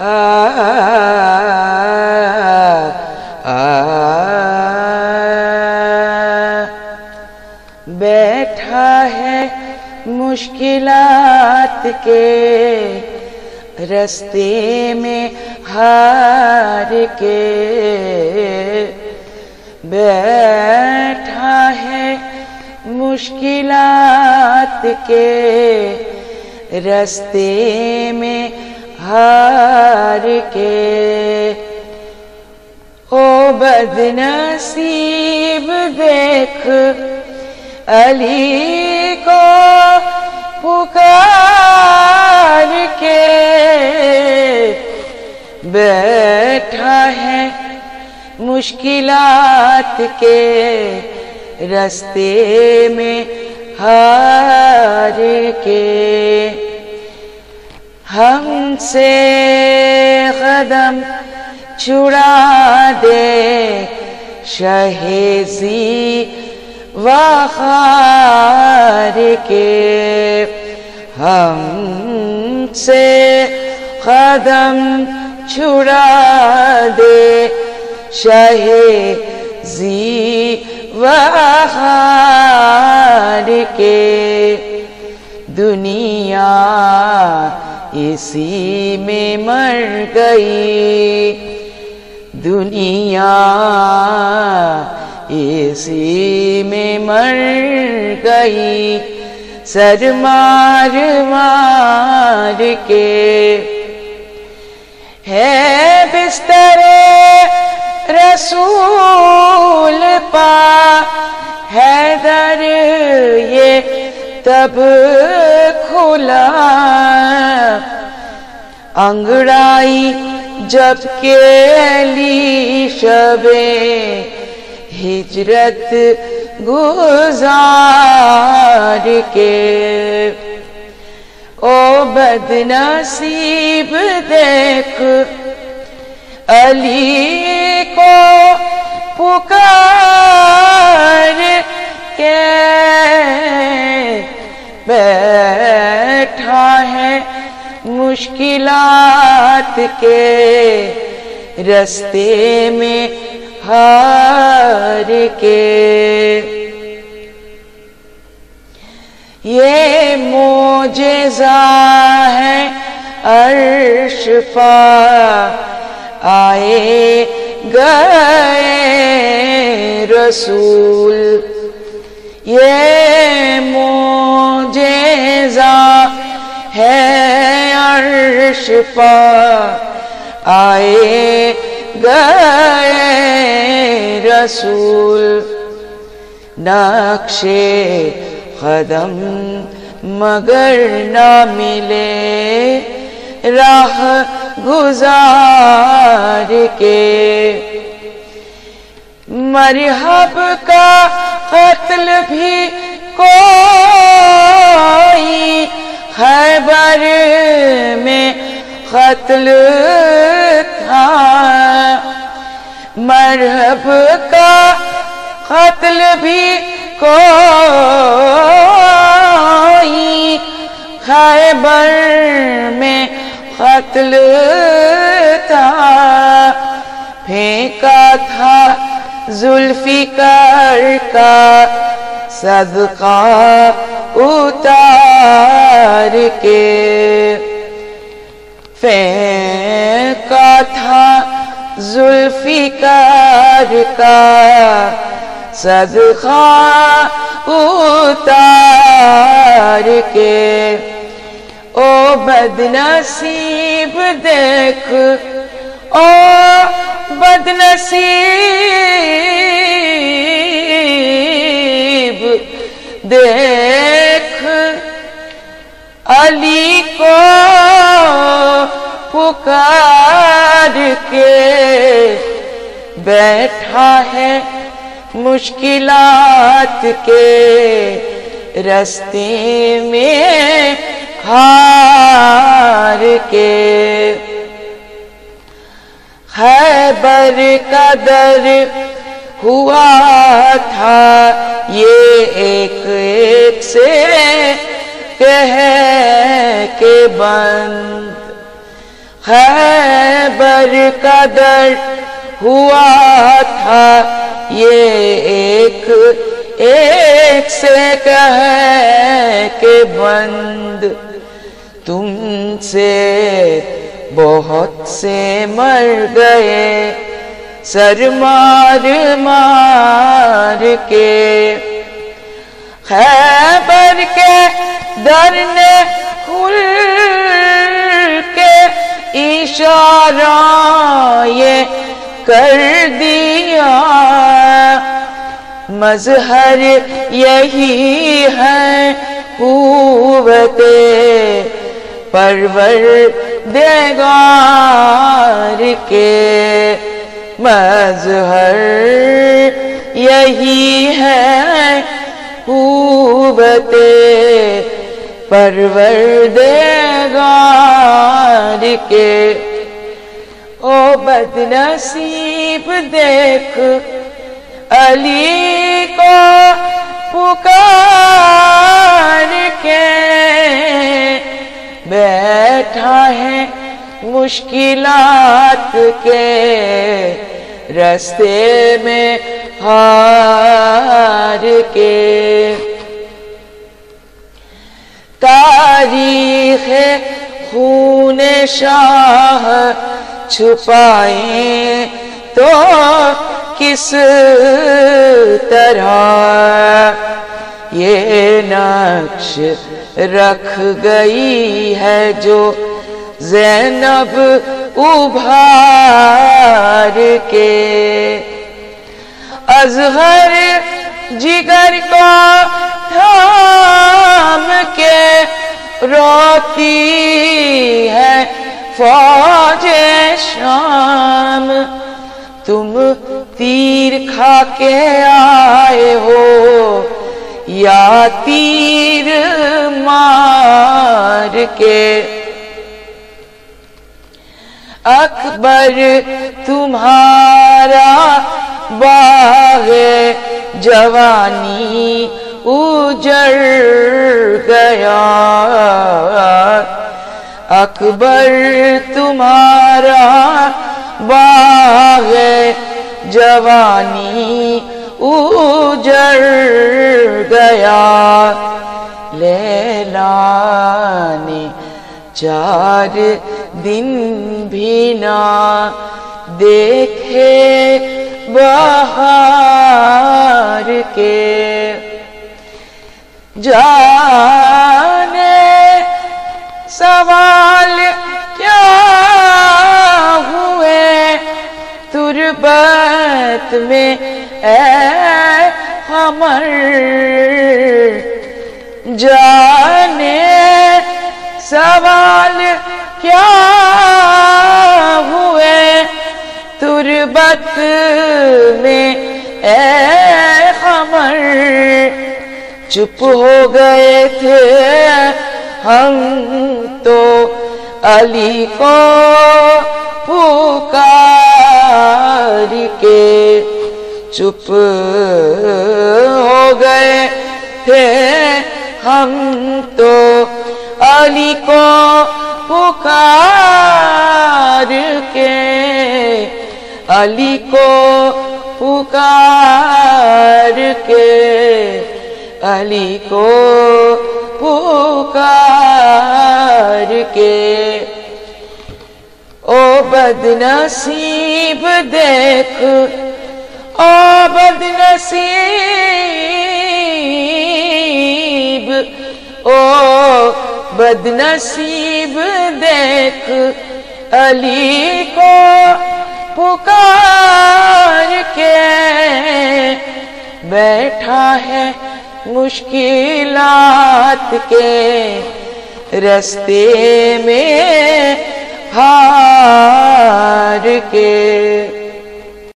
بیٹھا ہے مشکلات کے رستے میں ہار کے، بیٹھا ہے مشکلات کے رستے میں ہار کے۔ او بد نصیب دیکھ علی کو پکار کے، بیٹھا ہے مشکلات کے رستے میں ہار کے۔ ہم سے قدم چھڑا دے شہ ذی وقار کے، ہم سے قدم چھڑا دے شہ ذی وقار کے۔ دنیا اسی میں مر گئی، دنیا اسی میں مر گئی، سر مار مار کے۔ ہے بستر رسول پا حیدر یہ تب کھلا، انگڑائی جب کہ علی شب ہجرت گزار کے۔ او بد نصیب دیکھ علی کو پکار کے، بیٹھا ہے مشکلات کے رستے میں ہار کے۔ یہ معجزہ ہے عرش پا آئے گئے رسول، یہ معجزہ ہے عرش پا آئے گئے رسول، نقش قدم مگر نہ ملے راہ گزار کے۔ مرحب کا قتل بھی کوئی خیبر میں قتل تھا، مرحب کا قتل بھی کوئی خیبر میں قتل تھا، پھینکا تھا ذوالفقار کا صدقہ اتار کے، پھینکا تھا ذوالفقار کا صدقہ اتار کے۔ او بد نصیب دیکھ، او بد نصیب دیکھ علی کو پکار کے، بیٹھا ہے مشکلات کے رستے میں ہار کے۔ خیبر کا در ہوا تھا یہ ایک ایک سے کہہ کے بند، خیبر خیبر کا در ہوا تھا یہ ایک ایک سے کہے کہ بند، تم سے بہت سے مر گئے سر مار مار کے۔ خیبر کے در نے کھل کے اشارہ یہ کر دیا، مظہر یہی ہے قوت پروردگار کے، مظہر یہی ہے قوت پروردگار کے۔ او بد نصیب دیکھ علی کو پکار کے، بیٹھا ہے مشکلات کے راستے میں ہار کے۔ تاریخ خون شاہ چھپائیں تو کس طرح یہ نقش رکھ گئی ہے جو زینب ابھار کے، اصغر جگر کو تھام کے روتی ہے فوج شام، تم تیر کھا کے آئے ہو یا تیر مار کے۔ اکبر تمہارا باغ جوانی اجڑ گیا، اکبر تمہارا باغ جوانی اجڑ گیا، لیلا نے 4 دن بھی نہ دیکھے بہار کے، جانے سوال کیا ہوئے تربت میں اے قمر، جانے سوال کیا ہوئے تربت میں اے قمر، چپ ہو گئے تھے ہم تو علی کو پکار کے، چپ ہو گئے تھے ہم تو علی کو پکار کے، علی کو پکار کے، علی کو پکار کے۔ او بد نصیب دیکھ، او بد نصیب، او بد نصیب دیکھ علی کو پکار کے، بیٹھا ہے مشکلات کے راستے میں ہار کے۔